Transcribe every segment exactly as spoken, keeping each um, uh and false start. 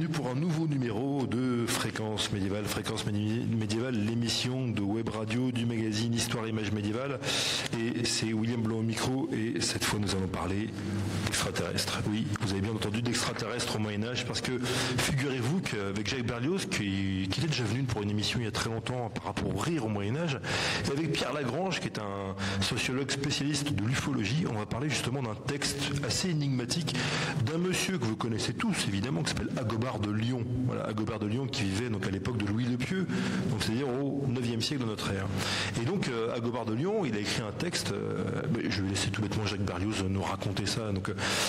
bienvenue pour un nouveau numéro de Fréquence Médiévale. Fréquence Médiévale, l'émission de web radio du magazine Histoire et Images Médiévales. Et c'est William Blanc au micro et cette fois nous allons parler d'extraterrestres. Oui, vous avez bien entendu d'extraterrestres au Moyen-Âge parce que figurez-vous qu'avec Jacques Berlioz, qui, qui était déjà venu pour une émission il y a très longtemps par rapport au rire au Moyen-Âge, et avec Pierre Lagrange, qui est un sociologue spécialiste de l'ufologie, on va parler justement d'un texte assez énigmatique d'un monsieur que vous connaissez tous évidemment, qui s'appelle Agobard de Lyon. Voilà, Agobard de Lyon qui vivait donc à l'époque de Louis le Pieux, donc c'est-à-dire au neuvième siècle de notre ère. Et donc euh, Agobard de Lyon, il a écrit un texte, euh, je vais laisser tout bêtement Jacques Berlioz nous raconter ça. Donc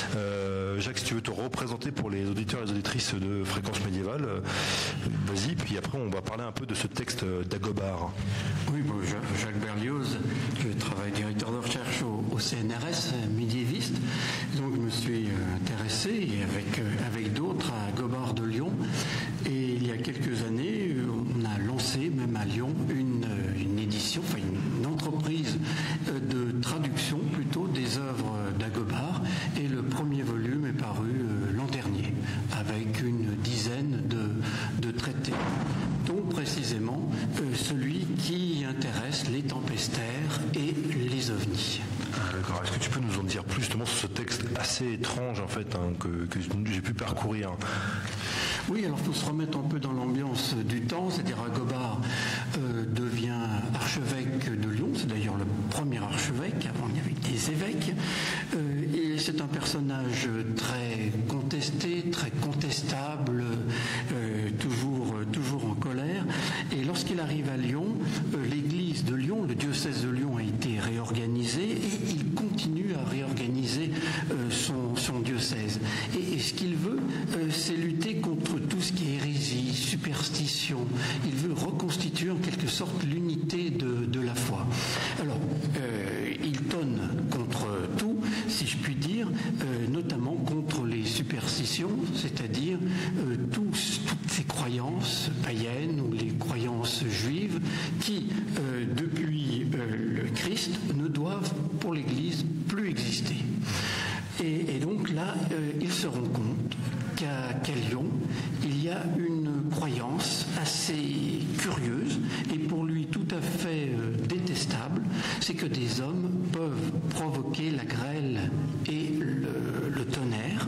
euh, Jacques, si tu veux te représenter pour les auditeurs et les auditrices de Fréquence Médiévale, euh, vas-y, puis après on va parler un peu de ce texte d'Agobard. Oui, bon, Jacques Berlioz, je travaille directeur de recherche au, au C N R S, médiéviste, donc je me suis intéressé et avec, avec d'autres à Agobard de Lyon. Et il y a quelques années, on a lancé, même à Lyon, une, une édition, enfin une entreprise de traduction plutôt des œuvres d'Agobard. Et le premier volume est paru l'an dernier, avec une dizaine de, de traités, dont précisément celui qui intéresse les tempestaires et les ovnis. D'accord. Est-ce que tu peux nous en dire plus justement sur ce texte assez étrange en fait hein, que, que j'ai pu parcourir? Oui, alors il faut se remettre un peu dans l'ambiance du temps, c'est-à-dire Agobard euh, devient archevêque de Lyon, c'est d'ailleurs le premier archevêque, avant il y avait des évêques, euh, et c'est un personnage très contesté, très contestable, euh, toujours, toujours en colère, et lorsqu'il arrive à Lyon, euh, l'église de Lyon, le diocèse de Lyon a été réorganisé, et il continue à réorganiser euh, son, son diocèse. Et, et ce qu'il veut, euh, c'est lutter contre tout ce qui est hérésie, superstition. Il veut reconstituer en quelque sorte l'unité de, de la foi. Alors, euh, il tonne contre tout, si je puis dire, euh, notamment contre les superstitions, c'est-à-dire euh, tous, toutes ces croyances païennes ou les croyances juives qui, euh, depuis euh, le Christ, ne doivent pour l'Église plus exister. Et, et donc là, euh, il se rend compte qu'à qu'à Lyon, il y a une croyance assez curieuse et pour lui tout à fait euh, détestable, c'est que des hommes peuvent provoquer la grêle et le, le tonnerre.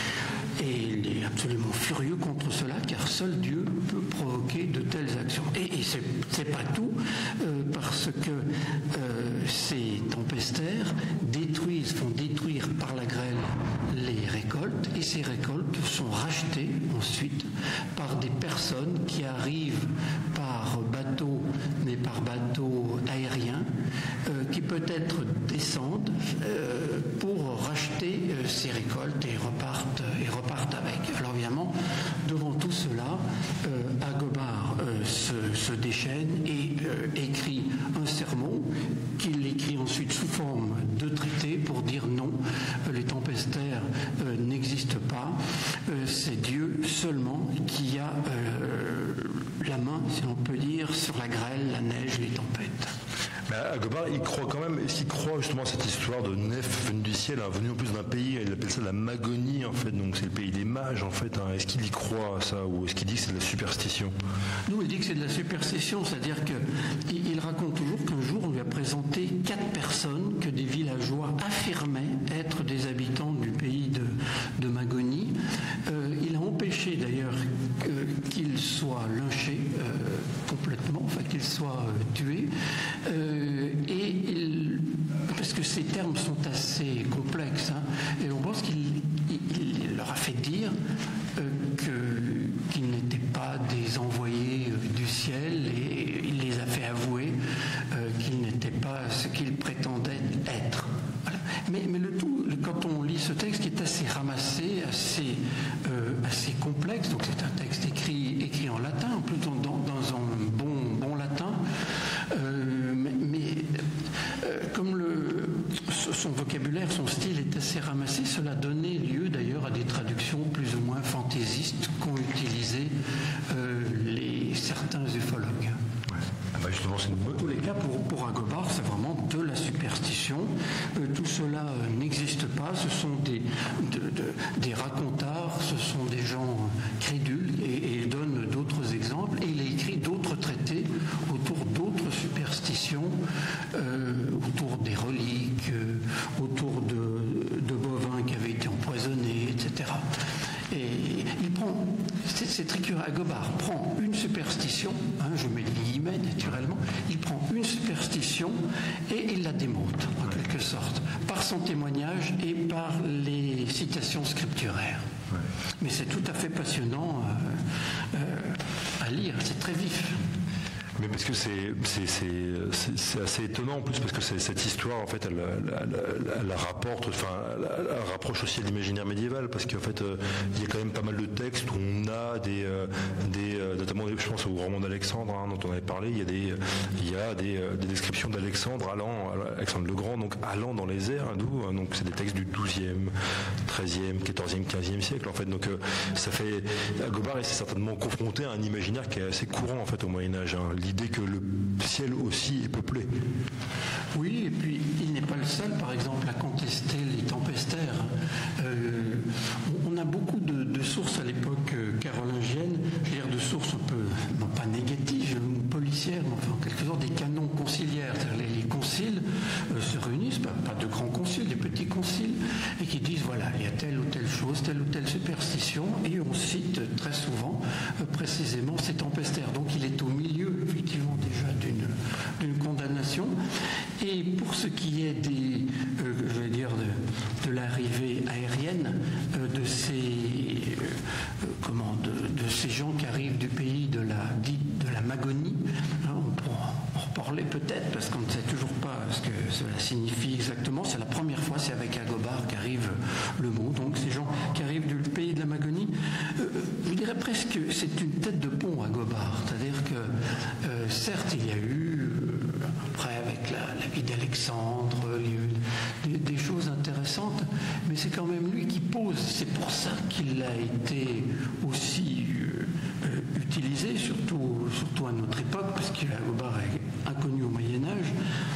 Et il est absolument furieux contre cela, car seul Dieu peut provoquer de telles actions. Et, et c'est, c'est pas tout, euh, parce que euh, ces tempestaires détruisent, font détruire par la grêle les récoltes, et ces récoltes sont rachetées ensuite par des personnes qui arrivent par bateau, mais par bateau aérien, euh, qui peut-être descendent euh, pour racheter euh, ces récoltes et repartent, et repartent avec. Alors évidemment, devant tout cela, euh, Agobard euh, se, se déchaîne et euh, écrit un sermon qu'il écrit ensuite sous forme de traité pour dire non, euh, les tempestaires euh, n'existent pas, euh, c'est Dieu seulement qui a euh, la main, si l'on peut dire, sur la grêle, la neige, les tempêtes. Mais Agobard, il croit quand même, est-ce qu'il croit justement à cette histoire de nef venue du ciel, hein, venue en plus d'un pays, il appelle ça la Magonie en fait, donc c'est le pays des mages en fait, hein. Est-ce qu'il y croit à ça ou est-ce qu'il dit que c'est de la superstition? Nous, il dit que c'est de la superstition, c'est-à-dire qu'il il raconte toujours qu'un jour on lui a présenté quatre personnes que des villageois affirmaient être des habitants du pays de, de Magonie. Euh, il a empêché d'ailleurs euh, qu'ils soient lynchés euh, complètement, enfin qu'ils soient euh, tués. Euh, et il, parce que ces termes sont assez complexes, hein, et on pense qu'il il, il leur a fait dire euh, que, qu'ils n'étaient pas des envoyés euh, du ciel, et il les a fait avouer euh, qu'ils n'étaient pas ce qu'ils prétendaient être. Voilà. Mais, mais le tout, quand on lit ce texte qui est assez ramassé, assez, euh, assez complexe, donc c'est un texte écrit, écrit en latin, plutôt dans, dans un bon, bon latin, euh, mais, mais euh, comme le, son vocabulaire, son style est assez ramassé, cela donnait lieu d'ailleurs à des traductions plus ou moins fantaisistes qu'ont utilisé euh, les, certains ufologues. Ouais. Ah bah justement, c'est une bonne... En tous les cas, pour, pour Agobard, c'est vraiment de la superstition. Euh, tout cela euh, n'existe pas. Ce sont des, de, de, des racontars, ce sont des gens crédule et, et il donne d'autres exemples et il a écrit d'autres traités autour d'autres superstitions, euh, autour des reliques, euh, autour de, de bovins qui avaient été empoisonnés, et cetera. Et il prend, c'est, c'est très curieux, Agobard prend une superstition, hein, je mets des guillemets naturellement, il prend une superstition et il la démonte en quelque sorte, par son témoignage et par les citations scripturaires. Ouais. Mais c'est tout à fait passionnant euh, euh, à lire, c'est très vif. Mais parce que c'est, c'est, c'est, c'est, c'est assez étonnant en plus, parce que c'est, cette histoire, en fait, elle, elle, elle, elle la rapporte, enfin, elle, elle rapproche aussi à l'imaginaire médiéval, parce qu'en fait, euh, il y a quand même pas mal de textes où on a des, euh, des euh, notamment, je pense au roman d'Alexandre, hein, dont on avait parlé, il y a des, il y a des, euh, des descriptions d'Alexandre allant, Alexandre le Grand, donc allant dans les airs, hein, d'où, donc c'est des textes du douzième, treizième, quatorzième, quinzième siècle, en fait, donc euh, ça fait, Agobard, il s'est certainement confronté à un imaginaire qui est assez courant, en fait, au Moyen-Âge, hein. L'idée que le ciel aussi est peuplé. Oui, et puis il n'est pas le seul, par exemple, à contester les tempestaires. Euh, on a beaucoup de, de sources à l'époque carolingienne, je veux dire de sources un peu, non pas négatives, ou policières, mais enfin en quelque sorte des canons conciliaires. C'est-à-dire les, les conciles euh, se réunissent, pas, pas de grands conciles, des petits conciles, et qui disent voilà, il y a telle ou telle chose, telle ou telle superstition, et on cite très souvent euh, précisément ces tempestaires. Donc il est au milieu, effectivement, déjà d'une, d'une condamnation. Et pour ce qui est des, euh, je vais dire, de, de l'arrivée aérienne euh, de ces, euh, comment, de, de ces gens qui arrivent du pays de la, dite de la Magonie, hein, on pourra en reparler peut-être parce qu'on ne sait toujours pas ce que cela signifie exactement. C'est la première fois, c'est avec Agobard qu'arrive le mot. Donc ces gens qui arrivent du pays de la Magonie, euh, je dirais presque, c'est une tête de pont Agobard, c'est-à-dire que euh, certes il y a eu euh, après avec la, la vie d'Alexandre, il y a eu des, des choses intéressantes, mais c'est quand même lui qui pose. C'est pour ça qu'il a été aussi euh, euh, utilisé, surtout, surtout à notre époque, parce que Agobard est inconnu au Moyen-Âge,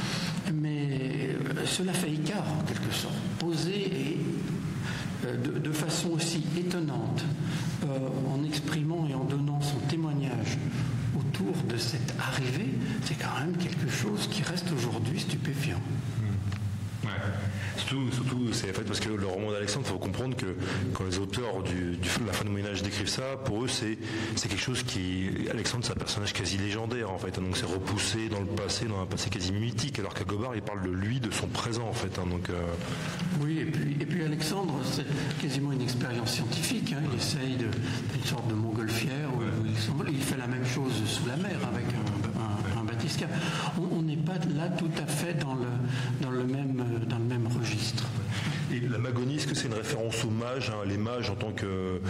mais euh, cela fait écart en quelque sorte, posé et euh, de, de façon aussi étonnante, euh, en exprimant et en donnant son témoignage autour de cette arrivée, c'est quand même quelque chose qui reste aujourd'hui stupéfiant. Mmh. Ouais. Surtout, surtout c'est en fait parce que le roman d'Alexandre, il faut comprendre que quand les auteurs du, du, de la fin du Moyen-Âge décrivent ça, pour eux c'est, c'est quelque chose qui... Alexandre c'est un personnage quasi légendaire en fait, donc c'est repoussé dans le passé, dans un passé quasi mythique, alors qu'Agobard il parle de lui, de son présent en fait. Hein, donc, euh... Oui, et puis, et puis Alexandre c'est quasiment une expérience scientifique, hein, il essaye de, une sorte de montgolfière, où ouais. il, il fait la même chose sous la mer avec un, un, un bathyscaphe. On n'est pas là tout à fait dans le, dans le, même, dans le même registre. Et la Magonie, est-ce que c'est une référence aux mages, hein, les mages en tant que,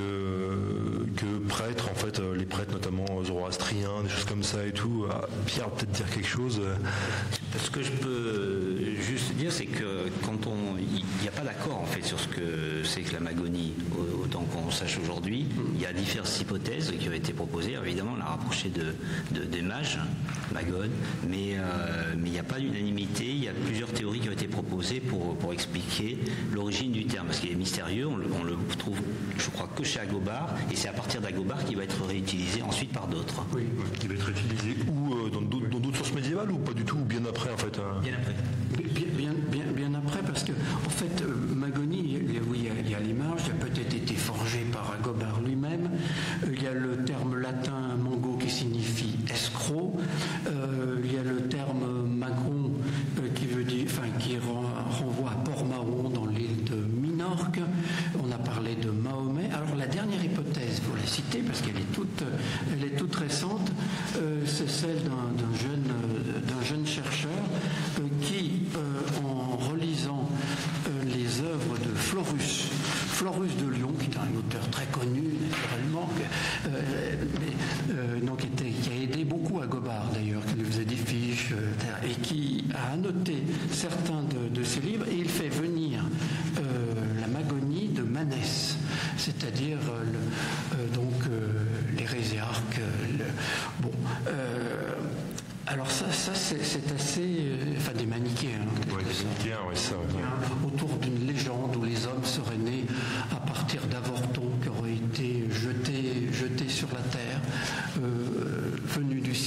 que, que prêtres, en fait, les prêtres notamment zoroastriens, des choses comme ça et tout. Ah, Pierre, peut-être dire quelque chose. Ce que je peux juste dire, c'est que quand on, il n'y a pas d'accord en fait sur ce que c'est que la Magonie, autant qu'on sache aujourd'hui. Il y a diverses hypothèses qui ont été proposées. Évidemment, on l'a rapproché de, de, des mages, Magone, mais, euh, mais il n'y a pas d'unanimité. Il y a plusieurs théories qui ont été proposées pour, pour expliquer l'origine du terme, parce qu'il est mystérieux. On le, on le trouve, je crois, que chez Agobard, et c'est à partir d'Agobard qu'il va être réutilisé ensuite par d'autres. Oui, qui va être utilisé où euh, dans, d'autres, dans d'autres sources médiévales ou pas du tout, ou bien après en fait hein. Bien après. Bien, bien, bien, bien après, parce que en fait, euh, Magonie, il y, a, il, y a, il y a l'image, il a peut-être été forgé par Agobard lui-même. Euh, il y a le terme latin mango qui signifie escroc. Euh, il y a le terme magron euh, qui veut dire, enfin, qui renvoie à Port-Mahon dans l'île de Minorque. On a parlé de Mahomet. Alors la dernière hypothèse, vous la citez parce qu'elle est toute, elle est toute récente, euh, c'est celle d'un, d'un, jeune, euh, d'un jeune chercheur euh, qui, euh, en relisant euh, les œuvres de Florus, Florus de Lyon, qui est un auteur très connu naturellement, euh, mais, euh, donc, qui, était, qui a aidé beaucoup Agobard d'ailleurs, qui lui faisait des fiches, euh, et qui a annoté certains de, de ses livres, et il fait venir euh, la Magonie de Manès, c'est-à-dire euh, le, euh, donc euh, l'hérésiarque. Le, bon. Euh, Alors ça, ça c'est, c'est assez... Euh, enfin, des manichéens. Hein, oui, des manichéens, oui, ça. Oui. Autour d'une légende où les hommes seraient nés à partir d'avortons qui auraient été jetés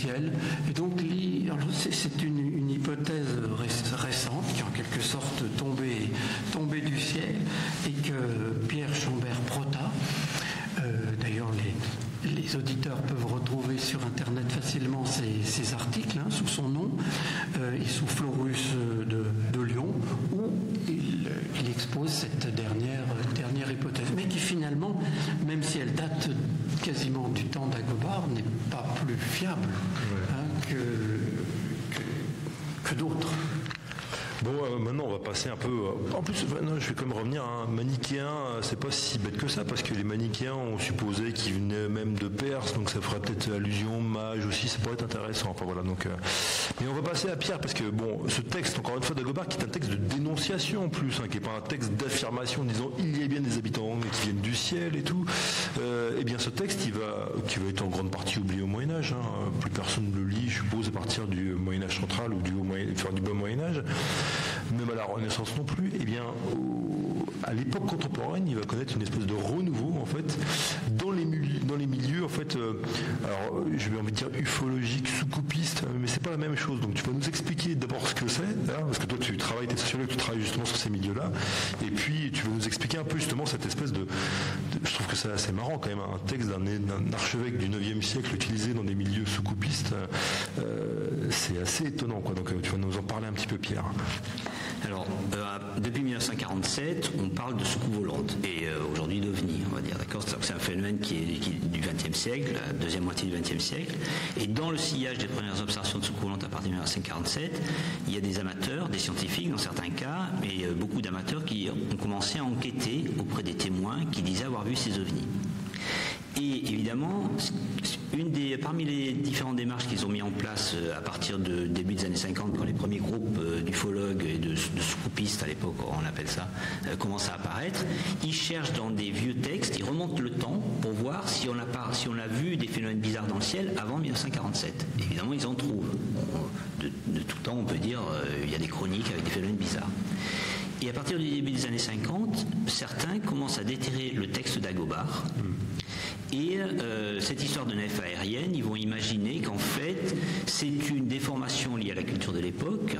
ciel. Et donc c'est une, une hypothèse récente qui est en quelque sorte tombée, tombée du ciel et que Pierre Chambert prota. Euh, d'ailleurs, les, les auditeurs peuvent retrouver sur Internet facilement ces, ces articles hein, sous son nom euh, et sous Florus de, de Lyon, où il, il expose cette dernière, dernière hypothèse, mais qui finalement, même si elle date quasiment du temps d'Agobard, n'est pas plus fiable hein, que, que, que d'autres. Bon, euh, maintenant on va passer un peu. Euh, en plus, euh, non, je vais quand même revenir à un manichéen. Euh, c'est pas si bête que ça, parce que les manichéens, on supposait qu'ils venaient même de Perse, donc ça ferait peut-être allusion, mage aussi, ça pourrait être intéressant. Enfin voilà. Donc, euh, mais on va passer à Pierre, parce que bon, ce texte, encore une fois, d'Agobard, qui est un texte de dénonciation en plus, hein, qui n'est pas un texte d'affirmation, disant il y a bien des habitants qui viennent du ciel et tout. Euh, et bien, ce texte, il va, qui va être en grande partie oublié au Moyen Âge. Hein, plus personne ne le lit, je suppose, à partir du Moyen Âge central ou du, haut Moyen, enfin, du bas Moyen Âge. Même à la Renaissance non plus, eh bien, au, à l'époque contemporaine, il va connaître une espèce de renouveau, en fait, dans les, dans les milieux, en fait, euh, alors, je vais envie de dire ufologique, sous-coupiste, mais c'est pas la même chose. Donc, tu vas nous expliquer d'abord ce que c'est, hein, parce que toi, tu travailles, tu es sociologue, tu travailles justement sur ces milieux-là, et puis, tu vas nous expliquer un peu, justement, cette espèce de, de je trouve que c'est assez marrant, quand même, un texte d'un, d'un archevêque du neuvième siècle utilisé dans des milieux sous-coupistes, euh, c'est assez étonnant, quoi. Donc, tu vas nous en parler un petit peu, Pierre. Alors, euh, depuis mille neuf cent quarante-sept, on parle de soucoupe volante et euh, aujourd'hui d'ovni, on va dire, d'accord. C'est un phénomène qui est, qui est du vingtième siècle, la deuxième moitié du vingtième siècle. Et dans le sillage des premières observations de soucoupe volante à partir de mille neuf cent quarante-sept, il y a des amateurs, des scientifiques dans certains cas, et euh, beaucoup d'amateurs qui ont commencé à enquêter auprès des témoins qui disaient avoir vu ces ovnis. Et évidemment, une des, parmi les différentes démarches qu'ils ont mis en place à partir de début des années cinquante, quand les premiers groupes d'ufologues et de, de soucoupistes, à l'époque on appelle ça, euh, commencent à apparaître, ils cherchent dans des vieux textes, ils remontent le temps pour voir si on a, pas, si on a vu des phénomènes bizarres dans le ciel avant mille neuf cent quarante-sept. Évidemment, ils en trouvent. De, de tout temps, on peut dire, euh, il y a des chroniques avec des phénomènes bizarres. Et à partir du début des années cinquante, certains commencent à déterrer le texte d'Agobard. Et euh, cette histoire de nef aérienne, ils vont imaginer qu'en fait, c'est une déformation liée à la culture de l'époque,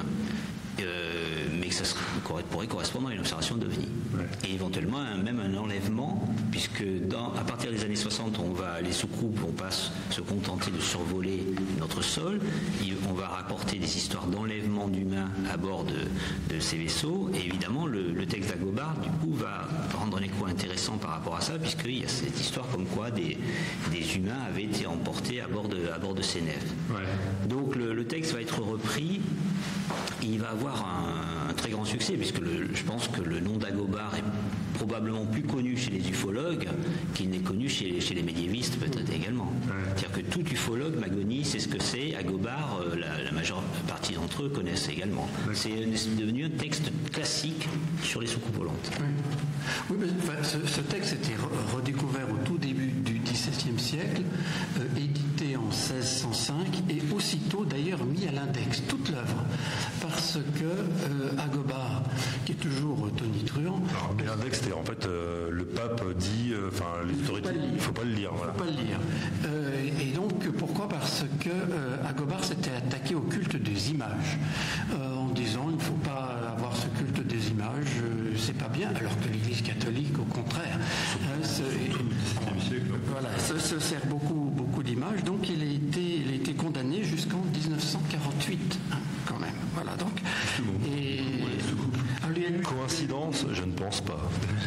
euh, mais que ça serait, pourrait correspondre à une observation d'ovni. Ouais. Et éventuellement, un, même un enlèvement, puisque dans, à partir des années soixante, on va, les soucoupes vont pas se contenter de survoler notre sol, on va rapporter des histoires d'enlèvement d'humains à bord de, de ces vaisseaux, et évidemment, le, le texte d'Agobard, du coup, va rendre un écho intéressant par rapport à ça, puisqu'il y a cette histoire comme quoi des, des humains avaient été emportés à bord de, à bord de ces nefs. Ouais. Donc, le, le texte va être repris, et il va avoir un, un très grand succès, puisque le, je pense que le nom d'Agobard est probablement plus connu chez les ufologues qu'il n'est connu chez, chez les médiévistes peut-être également. Ouais. C'est-à-dire que tout ufologue, Magoni, sait ce que c'est. Agobard, la, la majeure partie d'entre eux connaissent également. Ouais. C'est devenu un texte classique sur les soucoupes volantes. Oui, oui mais, enfin, ce, ce texte était redécouvert au tout début du dix-septième siècle, euh, édité en seize cent cinq et aussitôt d'ailleurs mis à l'index, toute l'œuvre, parce que euh, Agobard, qui est toujours tonitruant... Alors, mais l'index, c'est en fait, euh, le pape dit, enfin, euh, les autorités, il ne faut pas le lire. Il ne faut pas le lire. Euh, et donc, pourquoi ? Parce que euh, Agobard s'était attaqué au culte des images, euh, en disant, il ne faut pas avoir ce culte des images, euh, c'est pas bien, alors que l'Église catholique, au contraire, hein, se, voilà, se, se sert beaucoup, beaucoup d'images, donc il a été, il a été condamné jusqu'en dix-neuf cent quarante-huit, hein, quand même. Voilà, donc. Et, alors, il y a eu... Coïncidence, je ne pense pas.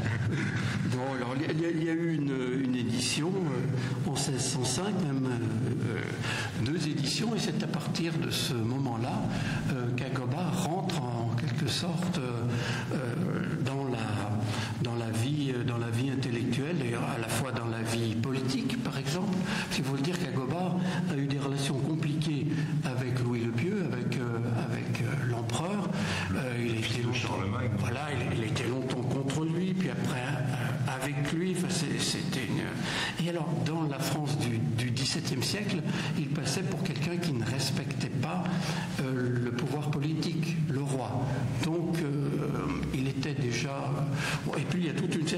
Bon, alors il y a, il y a eu une, une édition euh, en seize cent cinq, même euh, deux éditions, et c'est à partir de ce moment-là euh, qu'Agobard rentre en quelque sorte euh, dans la dans la vie dans la vie intellectuelle et à la fois dans la vie politique, par exemple. Il faut le dire qu'Agobard a eu des relations compliquées avec Louis le Pieux, avec euh, avec euh, l'empereur. Euh, il était longtemps, voilà, il, il était longtemps contre lui, puis après euh, avec lui. Enfin, c'était une... Et alors, dans la France du, du dix-septième siècle, il passait pour quelqu'un qui ne respectait pas euh, le pouvoir politique, le roi. Donc, euh, il était déjà... Bon, et puis, il y a toute une...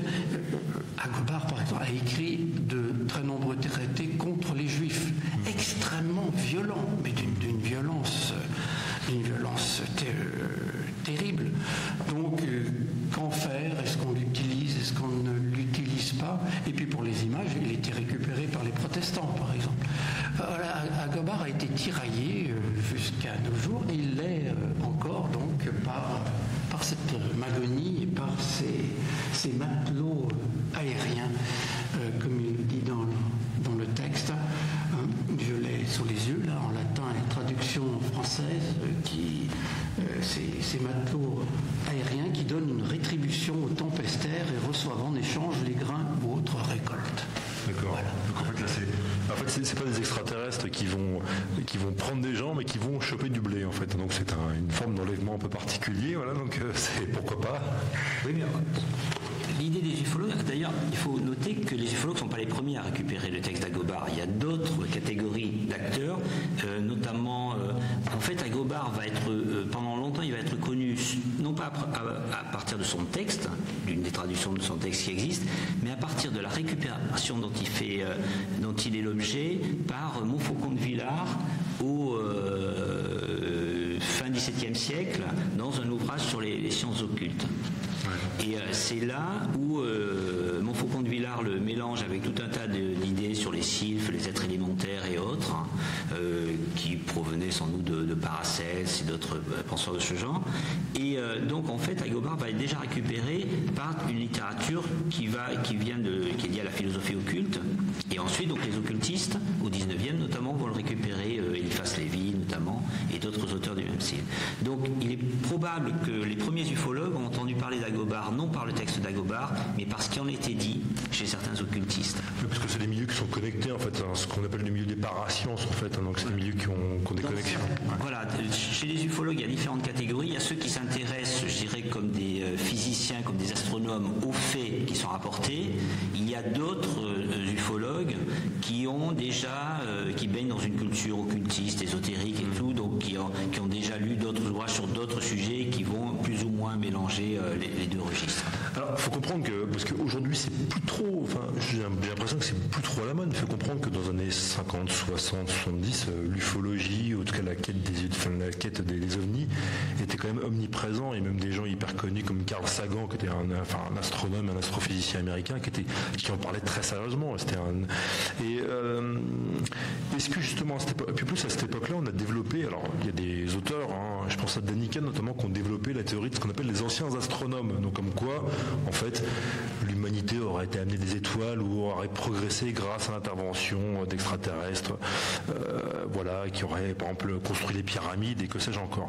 Agobard, par exemple, a écrit de très nombreux traités contre les Juifs, extrêmement violents. violent, mais d'une, d'une violence, d'une violence ter, terrible. Donc, euh, qu'en faire? Est-ce qu'on l'utilise? Est-ce qu'on ne l'utilise pas? Et puis pour les images, il était récupéré par les protestants, par exemple. Voilà, Agobard a été tiraillé euh, jusqu'à nos jours, et il l'est euh, encore donc par, par cette magonie et par ces, ces matelots euh, aériens, euh, comme il dit dans le, dans le texte. Euh, je l'ai sous les yeux, là, en latin, la traduction française, euh, qui, euh, ces, ces matelots aériens qui donnent une rétribution aux tempestaires et reçoivent en échange les grains ou autres récoltes. D'accord. Voilà. Donc en fait, là, c'est, en fait, c'est, c'est pas des extraterrestres qui vont, qui vont prendre des gens, mais qui vont choper du blé, en fait. Donc c'est un, une forme d'enlèvement un peu particulier, voilà. Donc euh, c'est pourquoi pas. Oui, mais l'idée des ufologues, d'ailleurs, il faut noter que les ufologues ne sont pas les premiers à récupérer le texte d'Agobard. Il y a d'autres catégories d'acteurs, euh, notamment, euh, en fait, Agobard va être, euh, pendant longtemps, il va être connu, non pas à, à, à partir de son texte, d'une des traductions de son texte qui existe, mais à partir de la récupération dont il, fait, euh, dont il est l'objet par euh, Montfaucon de Villars au euh, fin dix-septième siècle, dans un ouvrage sur les, les sciences occultes. Et euh, c'est là où euh, Montfaucon de Villars le mélange avec tout un tas de, d'idées sur les sylphes, les êtres élémentaires et autres, hein, euh, qui provenaient sans doute de, de Paracelse et d'autres euh, penseurs de ce genre. Et euh, donc en fait, Agobard va être déjà récupéré par une littérature qui, va, qui, vient de, qui est liée à la philosophie occulte. Et ensuite, donc, les occultistes, au dix-neuvième notamment, vont le récupérer, euh, Eliphas Lévy notamment, et d'autres auteurs du même style. Donc il est probable que les premiers ufologues ont entendu parler d'Agobard, non par le texte d'Agobard, mais par ce qui en était dit chez certains occultistes. Oui, parce que c'est des milieux qui sont connectés, en fait, hein, ce qu'on appelle le milieu des parasciences, en fait, hein, donc c'est des milieux qui ont, qui ont des donc, connexions. Ouais. Voilà, chez les ufologues, il y a différentes catégories. Il y a ceux qui s'intéressent, je dirais, comme des euh, physiciens, comme des astronomes, aux faits qui sont rapportés. Il y a d'autres euh, ufologues qui ont déjà, euh, qui baignent dans une culture occultiste, ésotérique et tout, donc qui ont, qui ont déjà lu d'autres ouvrages sur d'autres sujets qui vont plus ou moins mélanger euh, les, les deux registres. Alors, il faut comprendre que, parce qu'aujourd'hui, c'est plus trop, enfin, j'ai l'impression que c'est plus trop à la mode. Il faut comprendre que dans les années cinquante, soixante, soixante-dix, euh, l'ufologie, ou en tout cas la quête des, enfin, la quête des, des ovnis, était quand même omniprésent, et même des gens hyper connus comme Carl Sagan, qui était un, enfin, un astronome, un astrophysicien américain, qui, était, qui en parlait très sérieusement. C'était un, et euh, est-ce que justement, à cette époque, puis plus à cette époque-là, on a développé, alors il y a des auteurs, hein, je pense à Daniken notamment, qui ont développé la théorie de ce qu'on appelle les anciens astronomes. Donc comme quoi, en fait, l'humanité aurait été amenée des étoiles ou aurait progressé grâce à l'intervention d'extraterrestres, euh, voilà, qui auraient par exemple construit les pyramides et que sais-je encore.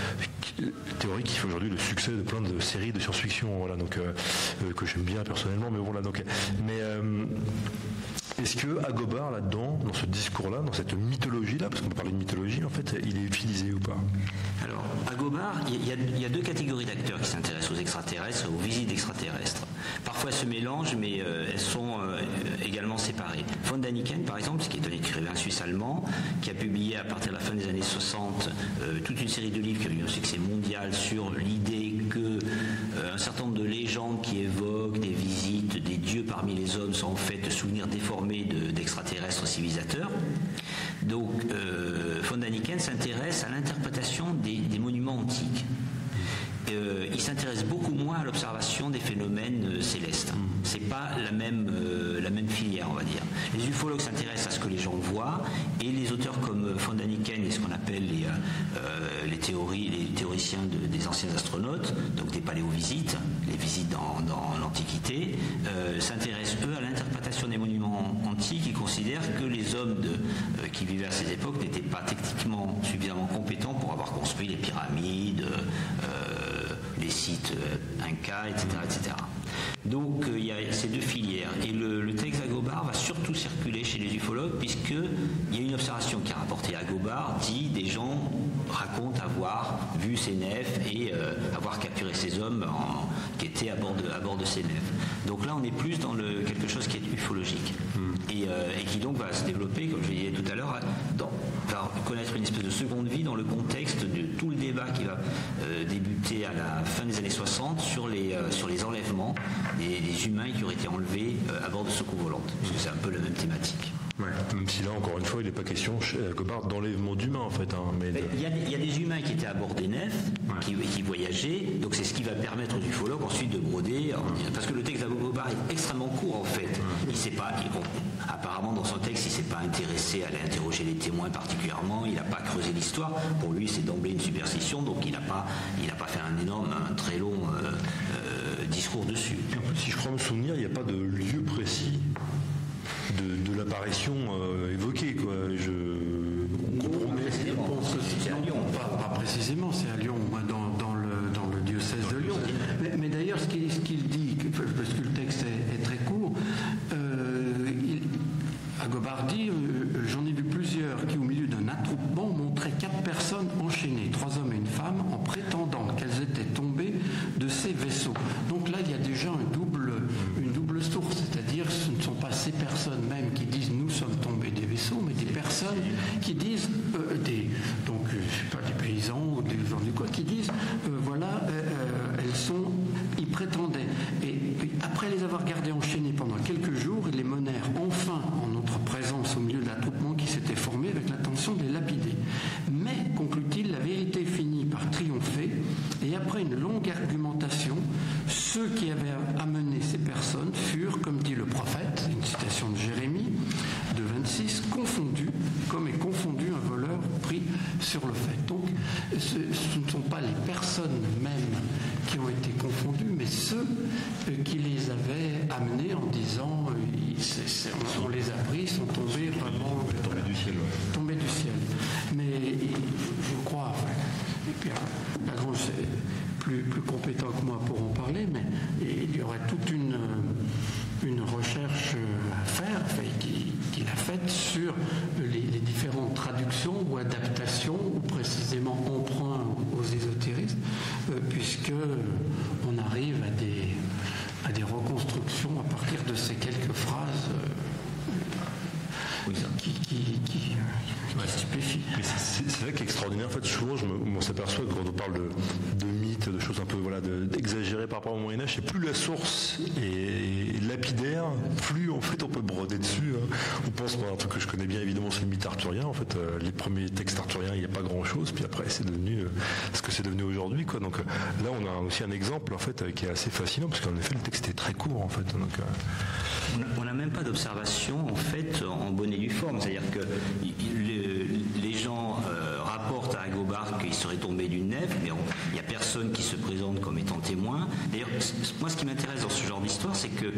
Théorie qui fait aujourd'hui le succès de plein de séries de science-fiction, voilà, donc euh, que j'aime bien personnellement, mais voilà, donc, mais euh, est-ce que Agobard là-dedans, dans ce discours-là, dans cette mythologie-là, parce qu'on peut parler de mythologie, en fait, il est utilisé ou pas? Alors, Agobard, il y, y a deux catégories d'acteurs qui s'intéressent aux extraterrestres, aux visites extraterrestres. Parfois, elles se mélangent, mais euh, elles sont euh, également séparées. Von Daniken, par exemple, qui est un écrivain suisse-allemand, qui a publié à partir de la fin des années soixante euh, toute une série de livres qui ont eu un succès mondial sur l'idée que euh, un certain nombre de légendes qui évoquent des visites des dieux parmi les hommes sont en fait souvenirs déformés de, d'extraterrestres civilisateurs. Donc, euh, von Daniken s'intéresse à l'interprétation des, des monuments antiques. Euh, il s'intéresse beaucoup moins à l'observation des phénomènes euh, célestes. C'est pas la même, euh, la même filière, on va dire. Les ufologues s'intéressent à ce que les gens voient, et les auteurs comme von Daniken et ce qu'on appelle les, euh, les, théories, les théoriciens de, des anciens astronautes, donc des paléovisites, les visites dans, dans l'Antiquité, euh, s'intéressent eux à l'interprétation des monuments antiques. Ils considèrent que les hommes de, euh, qui vivaient à ces époques n'étaient pas techniquement suffisamment compétents pour avoir construit les pyramides, euh, les sites euh, Inca, et cetera, et cetera. Donc euh, il y a ces deux filières. Et le, le texte d'Agobard va surtout circuler chez les ufologues, puisqu'il y a une observation qui est rapportée à Agobard, dit des gens racontent avoir vu ces nefs et euh, avoir capturé ces hommes en, qui étaient à bord, de, à bord de ces nefs. Donc là on est plus dans le, quelque chose qui est ufologique. Mm. Et, euh, et qui donc va se développer, comme je disais tout à l'heure, dans, va connaître une espèce de seconde vie dans le contexte de tout le débat qui va euh, débuter à la fin des années soixante sur les, euh, sur les enlèvements des, des humains qui auraient été enlevés euh, à bord de secours volantes, parce que c'est un peu la même thématique. Ouais. Même si là, encore une fois, il n'est pas question chez Agobard d'enlèvement d'humains, en fait. Hein, mais de... il, y a, il y a des humains qui étaient à bord des nefs, ouais. qui, qui voyageaient, donc c'est ce qui va permettre aux ufologues ensuite de broder, ouais. parce que le texte d'Agobard est extrêmement court, en fait. Ouais. Il sait pas, il, bon, apparemment, dans son texte, il ne s'est pas intéressé à aller interroger les témoins particulièrement, il n'a pas creusé l'histoire. Pour lui, c'est d'emblée une superstition, donc il n'a pas, il a pas fait un énorme, un très long euh, euh, discours dessus. Et en plus, si je crois me souvenir, il n'y a pas de lieu précis de, de l'apparition euh, évoquée, quoi. Je comprends. Je pense que c'est à Lyon. Pas, pas précisément, c'est à Lyon, dans, dans, le, dans le diocèse de Lyon. Mais, mais d'ailleurs, ce qu'il, ce qu'il dit, parce que le texte est, est très court, euh, il, Agobard dit, euh, j'en ai vu plusieurs qui, au milieu d'un attroupement, montraient quatre personnes enchaînées, trois hommes et une femme, en prétendant qu'elles étaient tombées de ces vaisseaux. Donc là, il y a déjà un double, une double source, c'est-à-dire que ce ne sont pas ces personnes même qui disent nous sommes tombés des vaisseaux, mais des personnes qui disent, euh, des, donc je sais pas, des paysans ou des gens du quoi, qui disent euh, voilà, euh, elles sont, ils prétendaient. Et puis, après les avoir gardées enchaînées pendant quelques jours, ils les menèrent enfin en notre présence au milieu de l'attroupement qui s'était formé avec l'intention de les lapider. Mais, conclut-il, la vérité finit par triompher et après une longue argumentation, ceux qui avaient amené ces personnes furent, comme dit le prophète, une citation de Jérémie, de vingt-six, confondus, comme est confondu un voleur pris sur le fait. Donc, ce, ce ne sont pas les personnes mêmes qui ont été confondues, mais ceux qui les avaient amenés en disant c'est, c'est, on les a pris, ils sont tombés vraiment tombés du ciel, ouais. tombés du ciel. Mais je crois, enfin, et puis Lagrange c'est plus, plus compétent que moi pour en parler, mais il y aurait toute une, une recherche à faire, enfin, qu'il, qu'il a faite sur les, les différentes traductions ou adaptations, ou précisément emprunts aux ésotéristes, euh, puisque on arrive à des à des reconstructions à partir de ces quelques phrases euh, oui, qui, qui, qui, qui ouais. stupéfient. Mais c'est, c'est vrai qu'extraordinaire, en fait, souvent je me, on s'aperçoit que quand on parle de, de mythes, de choses un peu voilà, de, d'exagérées par rapport au Moyen-Âge, c'est plus la source est lapidaire, plus en fait on peut broder dessus. Hein. On pense, moi, un truc que je connais bien évidemment, c'est le mythe arthurien. En fait, euh, les premiers textes arthuriens, il n'y a pas grand-chose, puis après c'est devenu euh, ce que c'est devenu aujourd'hui, quoi. Donc euh, là, on a aussi un exemple en fait euh, qui est assez fascinant, parce qu'en effet, le texte est très court, en fait. Donc, euh... on n'a même pas d'observation en fait en bonne et due forme, c'est-à-dire que le, les gens euh, rapportent à Agobard qu'il serait tombé d'une nef, mais il n'y a personne qui se présente comme étant témoin. D'ailleurs, moi, ce qui m'intéresse dans ce genre d'histoire, c'est que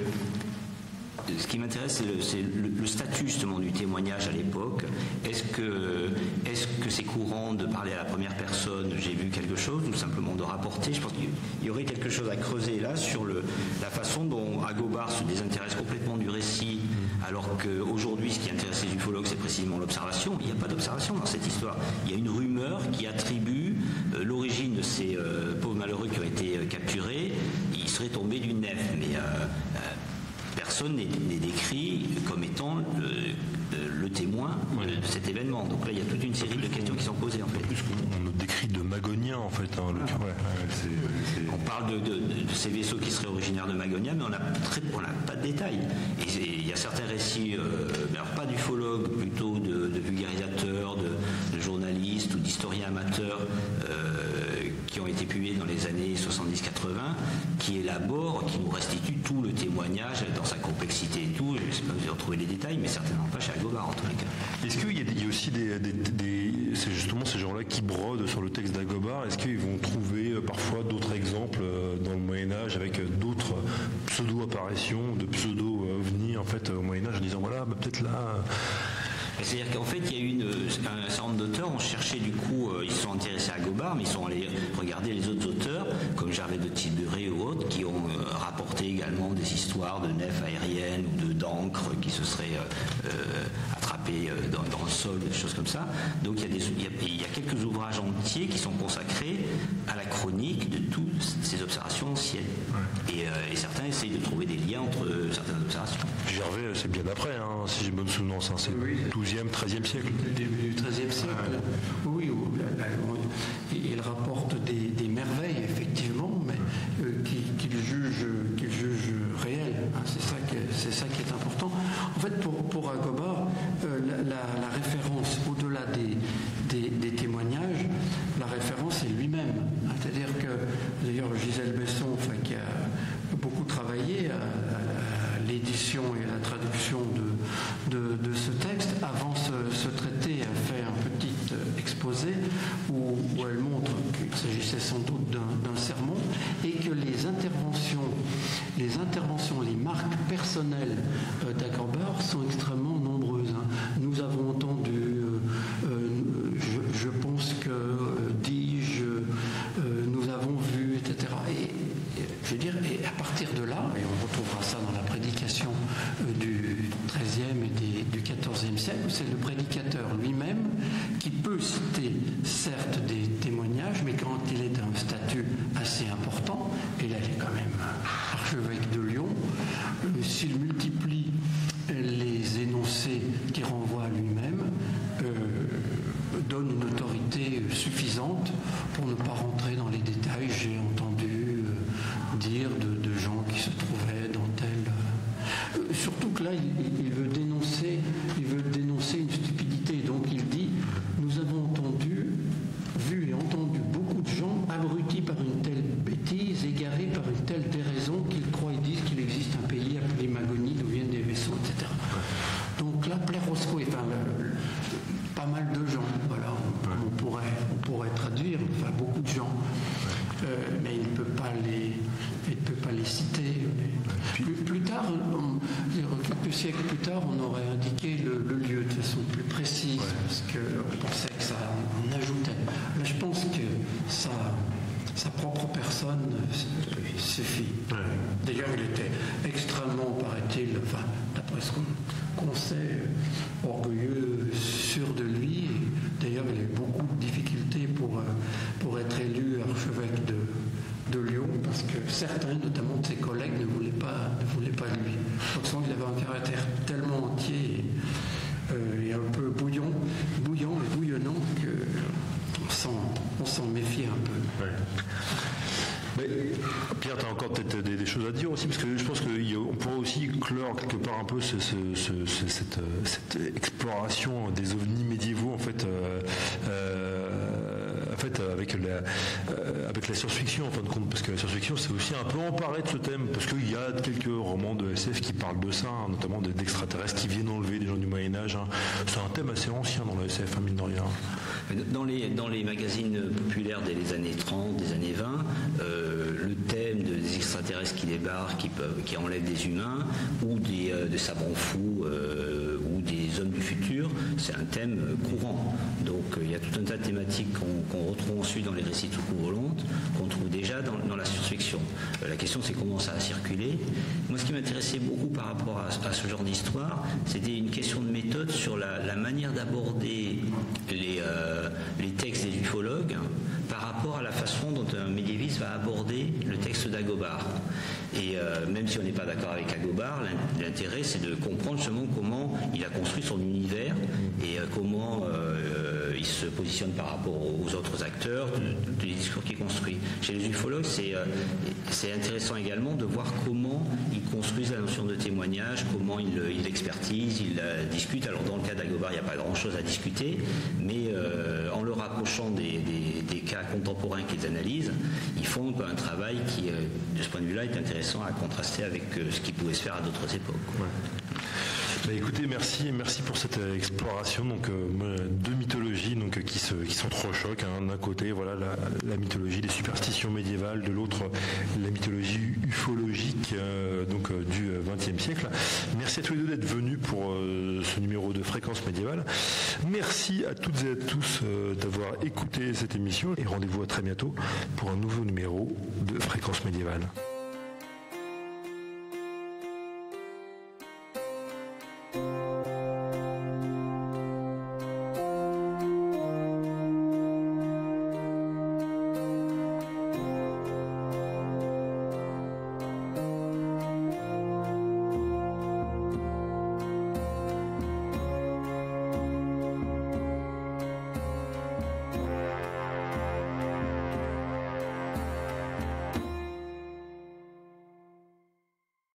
ce qui m'intéresse, c'est, le, c'est le, le statut justement du témoignage à l'époque. Est-ce que, est-ce que c'est courant de parler à la première personne, j'ai vu quelque chose, ou simplement de rapporter? Je pense qu'il y aurait quelque chose à creuser là sur le, la façon dont Agobard se désintéresse complètement du récit, alors qu'aujourd'hui, ce qui intéresse les ufologues, c'est précisément l'observation. Il n'y a pas d'observation dans cette histoire. Il y a une rumeur qui attribue euh, l'origine de ces euh, pauvres malheureux qui ont été euh, capturés. Ils seraient tombés d'une nef, mais euh, euh, personne n'est, n'est décrit comme étant le, le témoin oui. de cet événement. Donc là, il y a toute une série de questions qui sont posées en fait. Plus qu'on nous décrit de Magonia en fait. Hein, le... ouais, ouais, c'est, c'est... On parle de, de, de ces vaisseaux qui seraient originaires de Magonia, mais on n'a pas de détails. Et il y a certains récits, euh, alors pas d'ufologues, plutôt de, de vulgarisateurs, de, de journalistes ou d'historiens amateurs euh, qui ont été publiés dans les années soixante-dix quatre-vingts, qui élaborent, qui nous restituent tout le témoignage dans sa complexité et tout. Je ne sais pas si vous avez retrouvé les détails, mais certainement pas chez Agobard en tous les cas. Est-ce qu'il y a, il y a aussi des, des, des, c'est justement ces gens-là qui brodent sur le texte d'Agobard? Est-ce qu'ils vont trouver euh, parfois d'autres exemples euh, dans le Moyen-Âge avec euh, d'autres pseudo-apparitions, de pseudo-ovnis en fait au Moyen-Âge, en disant voilà, bah, peut-être là. Euh, C'est-à-dire qu'en fait, il y a eu une, un certain nombre d'auteurs ont cherché du coup, euh, ils se sont intéressés à Agobard, mais ils sont allés regarder les autres auteurs, comme Gervais de Tilbury ou autres, qui ont euh, rapporté également des histoires de nefs aériennes ou de d'encre qui se seraient euh, euh, attrapées euh, dans, dans le sol, des choses comme ça. Donc il y, a des, il, y a, il y a quelques ouvrages entiers qui sont consacrés à la chronique de toutes ces observations anciennes. Ouais. Et, euh, et certains essayent de trouver des liens entre euh, certaines observations. Gervais, c'est bien après, hein, si j'ai bonne souvenance, hein, c'est oui. douzième, treizième siècle. Début du treizième siècle. Ah, oui, oui, il rapporte des, des merveilles, effectivement, mais euh, qu'il, qu'il, juge, qu'il juge réelles. Hein, c'est, ça qui est, c'est ça qui est important. En fait, pour, pour Agobard, euh, avant ce, ce traité, a fait un petit exposé où, où elle montre qu'il s'agissait sans doute d'un, d'un sermon et que les interventions, les interventions, les marques personnelles euh, d'Agrobard sont extrêmement nombreuses. Hein. Nous avons entendu, euh, euh, je, je pense que, euh, dis-je, euh, nous avons vu, et cetera. Et, et je veux dire, et à partir de là, et on retrouvera ça dans la prédication euh, du treizième et des, du quatorzième siècle, c'est le prédicateur lui-même qui peut citer certes des témoignages, mais quand il est d'un statut assez important, et là il est quand même archevêque de Lyon, euh, s'il multiplie les énoncés qui renvoient à lui-même, euh, donne une autorité suffisante pour ne pas rentrer dans les détails. J'ai entendu euh, dire de, de gens qui se trouvaient dans tel... Euh, surtout que là, il, il veut dénoncer, il veut dénoncer une stupidité. Donc il dit, nous avons entendu, vu et entendu beaucoup de gens abrutis par une telle bêtise, égarés par une telle déraison qu'ils croient et disent qu'il existe un pays appelé Magonie, d'où viennent des vaisseaux, et cetera. Donc là, Plerosco, enfin, le, le, pas mal de gens, voilà, on, on, pourrait, on pourrait traduire, enfin beaucoup de gens, euh, mais il ne peut pas les, il ne peut pas les citer. Plus, plus tard, on, quelques siècles plus tard, on aurait indiqué le, le lieu de façon plus précise, ouais. Parce qu'on pensait que ça en ajoutait. Là, je pense que ça... sa propre personne suffit. Ouais. D'ailleurs, il était extrêmement, paraît-il, enfin, d'après ce qu'on, qu'on sait, orgueilleux, sûr de lui. Et d'ailleurs, il a eu beaucoup de difficultés pour, pour être élu archevêque de, de Lyon, parce que certains, notamment de ses collègues, ne voulaient pas, ne voulaient pas lui. Donc, sans qu'il avait un caractère tellement entier et, euh, et un peu bouillant, bouillant et bouillonnant que on s'en, on s'en méfiait un peu. Ouais. Mais, Pierre, tu as encore peut-être des, des choses à dire aussi, parce que je pense qu'on pourrait aussi clore quelque part un peu ce, ce, ce, ce, cette, cette exploration des ovnis médiévaux, en fait, euh, euh, en fait avec, la, euh, avec la science-fiction, en fin de compte, parce que la science-fiction, c'est aussi un peu emparé de ce thème, parce qu'il y a quelques romans de S F qui parlent de ça, hein, notamment d'extraterrestres qui viennent enlever des gens du Moyen-Âge. Hein. C'est un thème assez ancien dans le S F, hein, mine de rien. Dans les, dans les magazines populaires des années trente, des années vingt, euh, le thème de, des extraterrestres qui débarquent, qui, peuvent, qui enlèvent des humains, ou des, euh, des savants fous, euh, ou des hommes du futur, c'est un thème courant. Donc il euh, y a tout un tas de thématiques qu'on, qu'on retrouve ensuite dans les récits de soucoupe volante, qu'on trouve déjà dans, dans la science-fiction. Euh, la question, c'est comment ça a circulé. Moi, ce qui m'intéressait beaucoup par rapport à, à ce genre d'histoire, c'était une question de méthode sur la, la manière d'aborder les... Euh, les textes des ufologues par rapport à la façon dont un médiéviste va aborder le texte d'Agobard. Et euh, même si on n'est pas d'accord avec Agobard, l'intérêt c'est de comprendre justement comment il a construit son univers et euh, comment euh, il se positionne par rapport aux autres acteurs, de, de, des discours qu'il construit. Chez les ufologues, c'est, euh, c'est intéressant également de voir comment ils construisent la notion de témoignage, comment ils il l'expertisent, ils la discutent. Alors dans le cas d'Agobard, il n'y a pas grand-chose à discuter, mais euh, en le rapprochant des, des, des cas contemporains qu'ils analysent, ils font un peu un travail qui, euh, de ce point de vue-là, est intéressant à contraster avec euh, ce qui pouvait se faire à d'autres époques. Ouais. Bah écoutez, merci, merci pour cette exploration donc euh, de mythologies donc qui se, qui s'entrechoquent. Hein. D'un côté, voilà la, la mythologie des superstitions médiévales, de l'autre la mythologie ufologique euh, donc euh, du vingtième siècle. Merci à tous les deux d'être venus pour euh, ce numéro de Fréquence médiévale. Merci à toutes et à tous euh, d'avoir écouté cette émission et rendez-vous à très bientôt pour un nouveau numéro de Fréquence médiévale.